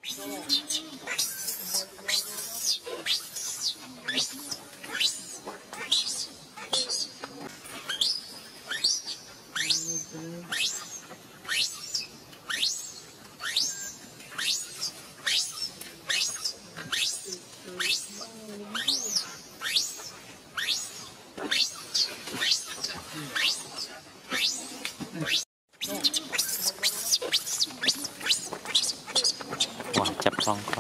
Wah, chập con khó.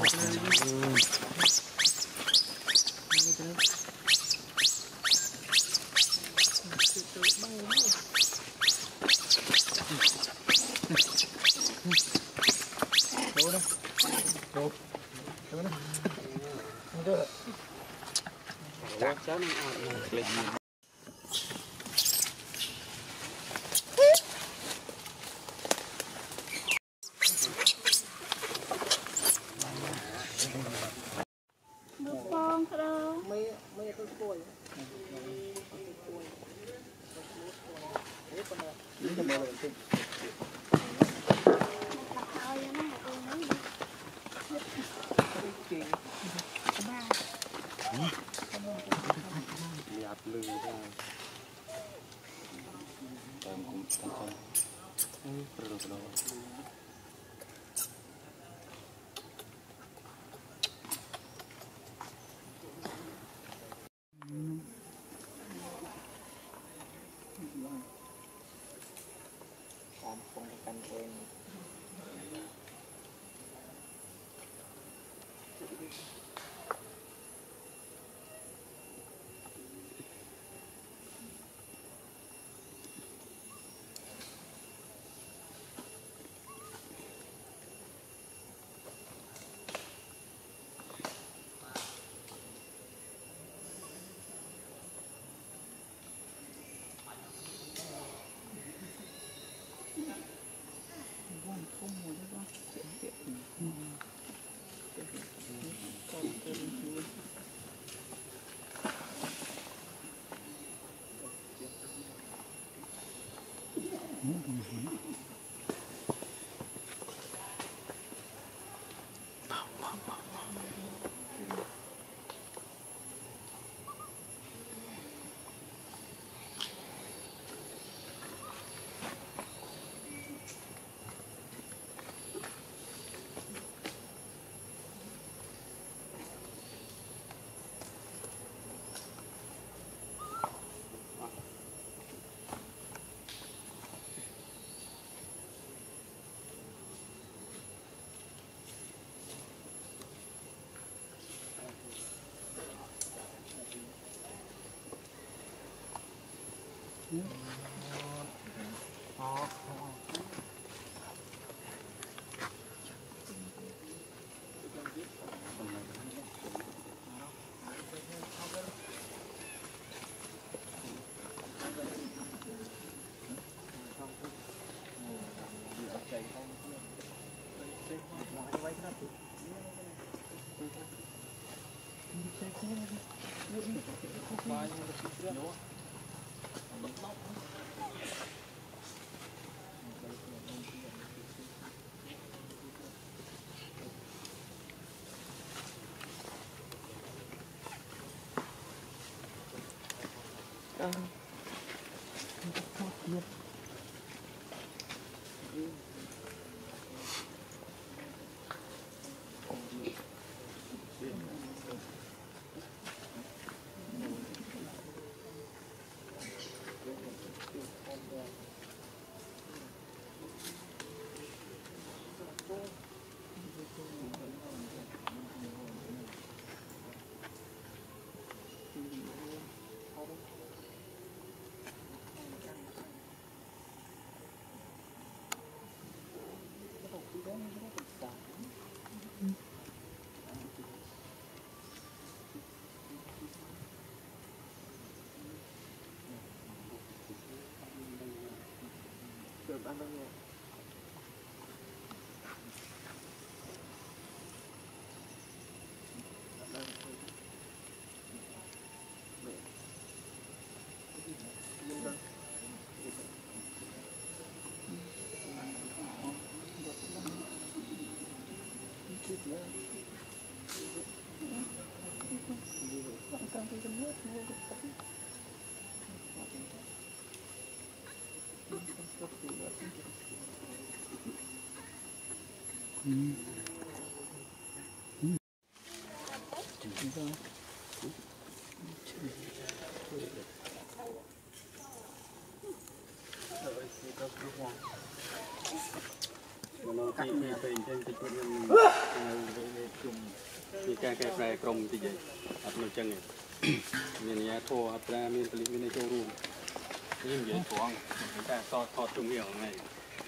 มีการแก้ไขกรมที่ใหญ่อัดมันจังเนี่ยมีเนี้ยโทรอัตรามีผลิตมีในโชว์รูมยิ่งใหญ่ท้องมีการทอดตรงนี้ออกไง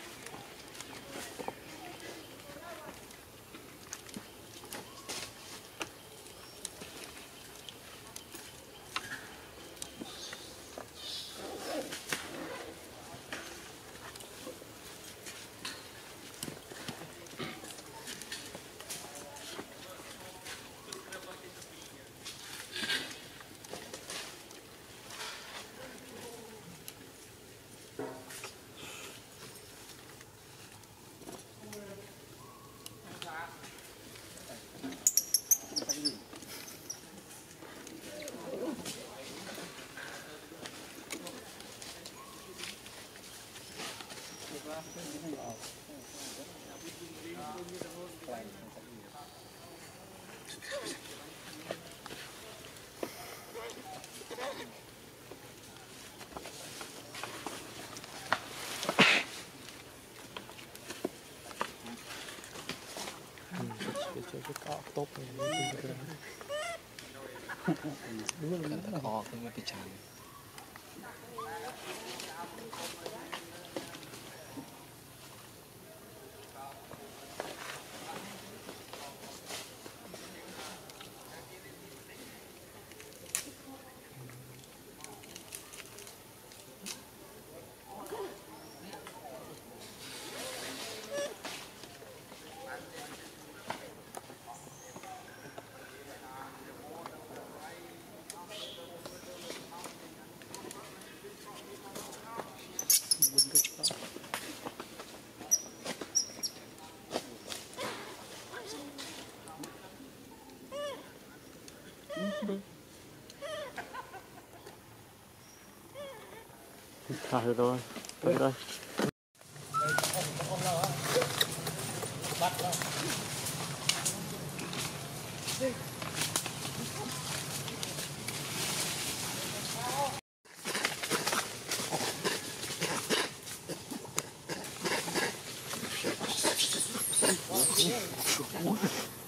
ออกขึ้นมาพิจารณา Thôi rồi, rồi rồi. Ủa?